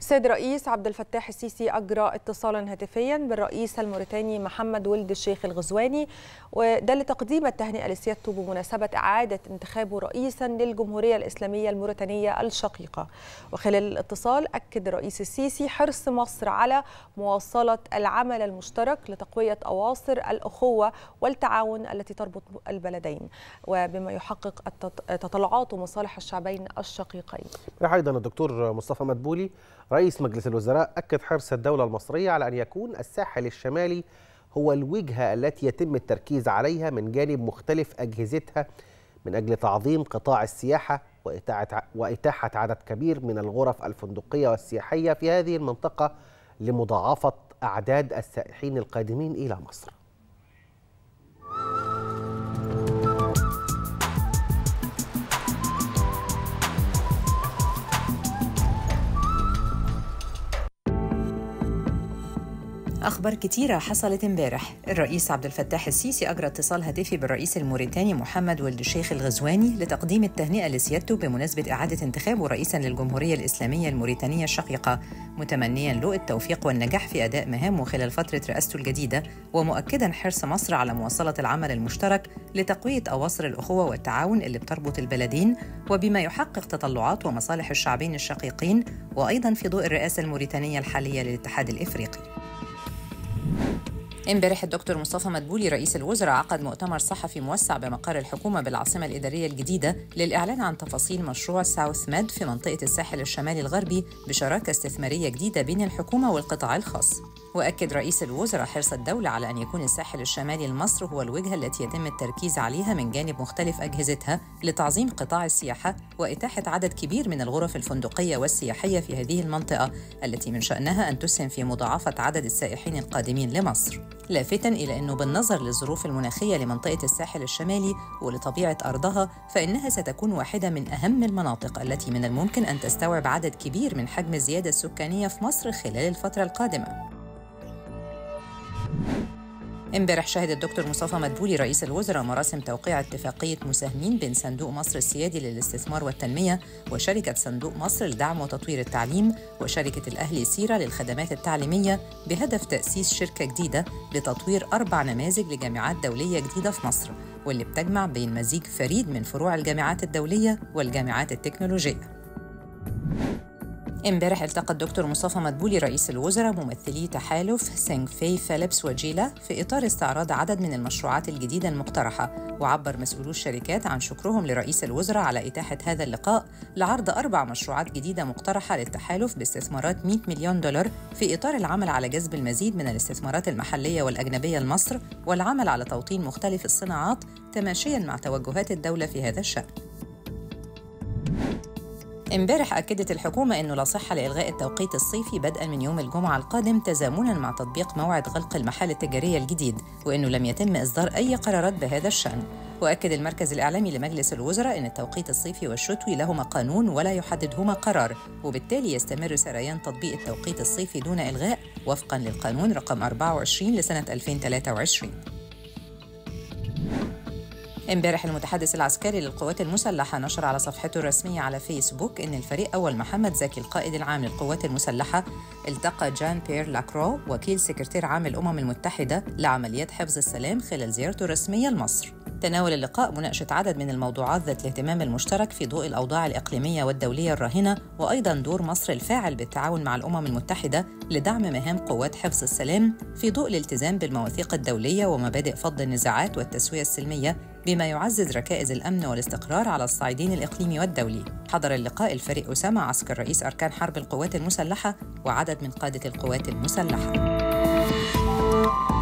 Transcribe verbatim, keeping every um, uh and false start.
السيد الرئيس عبد الفتاح السيسي أجرى اتصالا هاتفيا بالرئيس الموريتاني محمد ولد الشيخ الغزواني، وده لتقديم التهنئة لسيادته بمناسبة إعادة انتخابه رئيسا للجمهورية الإسلامية الموريتانية الشقيقة. وخلال الاتصال أكد الرئيس السيسي حرص مصر على مواصلة العمل المشترك لتقوية أواصر الأخوة والتعاون التي تربط البلدين، وبما يحقق تطلعات ومصالح الشعبين الشقيقين. أيضا الدكتور مصطفى مدبولي رئيس مجلس الوزراء أكد حرص الدولة المصرية على أن يكون الساحل الشمالي هو الوجهة التي يتم التركيز عليها من جانب مختلف أجهزتها من أجل تعظيم قطاع السياحة وإتاحة عدد كبير من الغرف الفندقية والسياحية في هذه المنطقة لمضاعفة أعداد السائحين القادمين إلى مصر. أخبار كتيرة حصلت امبارح. الرئيس عبد الفتاح السيسي أجرى اتصال هاتفي بالرئيس الموريتاني محمد ولد الشيخ الغزواني لتقديم التهنئة لسيادته بمناسبة إعادة انتخابه رئيساً للجمهورية الإسلامية الموريتانية الشقيقة، متمنياً له التوفيق والنجاح في أداء مهامه خلال فترة رئاسته الجديدة، ومؤكداً حرص مصر على مواصلة العمل المشترك لتقوية أواصر الأخوة والتعاون اللي بتربط البلدين، وبما يحقق تطلعات ومصالح الشعبين الشقيقين، وأيضاً في ضوء الرئاسة الموريتانية الحالية للاتحاد الإفريقي. امبارح الدكتور مصطفى مدبولي رئيس الوزراء عقد مؤتمر صحفي موسع بمقر الحكومة بالعاصمة الإدارية الجديدة للإعلان عن تفاصيل مشروع ساوث ميد في منطقة الساحل الشمالي الغربي بشراكة استثمارية جديدة بين الحكومة والقطاع الخاص. وأكد رئيس الوزراء حرص الدولة على أن يكون الساحل الشمالي لمصر هو الوجهة التي يتم التركيز عليها من جانب مختلف أجهزتها لتعظيم قطاع السياحة وإتاحة عدد كبير من الغرف الفندقية والسياحية في هذه المنطقة التي من شأنها أن تسهم في مضاعفة عدد السائحين القادمين لمصر، لافتاً إلى أنه بالنظر للظروف المناخية لمنطقة الساحل الشمالي ولطبيعة أرضها فإنها ستكون واحدة من أهم المناطق التي من الممكن أن تستوعب عدد كبير من حجم الزيادة السكانية في مصر خلال الفترة القادمة. امبارح شهد الدكتور مصطفى مدبولي رئيس الوزراء مراسم توقيع اتفاقية مساهمين بين صندوق مصر السيادي للاستثمار والتنمية وشركة صندوق مصر لدعم وتطوير التعليم وشركة الأهلي سيرة للخدمات التعليمية بهدف تأسيس شركة جديدة لتطوير أربع نماذج لجامعات دولية جديدة في مصر، واللي بتجمع بين مزيج فريد من فروع الجامعات الدولية والجامعات التكنولوجية. امبارح التقى الدكتور مصطفى مدبولي رئيس الوزراء ممثلي تحالف سينغ في فيليبس وجيلا في إطار استعراض عدد من المشروعات الجديدة المقترحة، وعبر مسؤولو الشركات عن شكرهم لرئيس الوزراء على إتاحة هذا اللقاء لعرض أربع مشروعات جديدة مقترحة للتحالف باستثمارات مئة مليون دولار في إطار العمل على جذب المزيد من الاستثمارات المحلية والأجنبية لمصر والعمل على توطين مختلف الصناعات تماشياً مع توجهات الدولة في هذا الشأن. امبارح أكدت الحكومة أنه لا صحة لإلغاء التوقيت الصيفي بدءاً من يوم الجمعة القادم تزامناً مع تطبيق موعد غلق المحال التجارية الجديد، وأنه لم يتم إصدار أي قرارات بهذا الشأن. وأكد المركز الإعلامي لمجلس الوزراء أن التوقيت الصيفي والشتوي لهما قانون ولا يحددهما قرار، وبالتالي يستمر سريان تطبيق التوقيت الصيفي دون إلغاء وفقاً للقانون رقم أربعة وعشرين لسنة ألفين وثلاثة وعشرين. امبارح المتحدث العسكري للقوات المسلحة نشر على صفحته الرسمية على فيسبوك أن الفريق أول محمد زكي القائد العام للقوات المسلحة التقى جان بيير لاكرو وكيل سكرتير عام الأمم المتحدة لعمليات حفظ السلام خلال زيارته الرسمية لمصر. تناول اللقاء مناقشة عدد من الموضوعات ذات الاهتمام المشترك في ضوء الأوضاع الإقليمية والدولية الراهنة، وأيضاً دور مصر الفاعل بالتعاون مع الأمم المتحدة لدعم مهام قوات حفظ السلام في ضوء الالتزام بالمواثيق الدولية ومبادئ فض النزاعات والتسوية السلمية بما يعزز ركائز الأمن والاستقرار على الصعيدين الإقليمي والدولي. حضر اللقاء الفريق أسامة عسكر رئيس أركان حرب القوات المسلحة وعدد من قادة القوات المسلحة.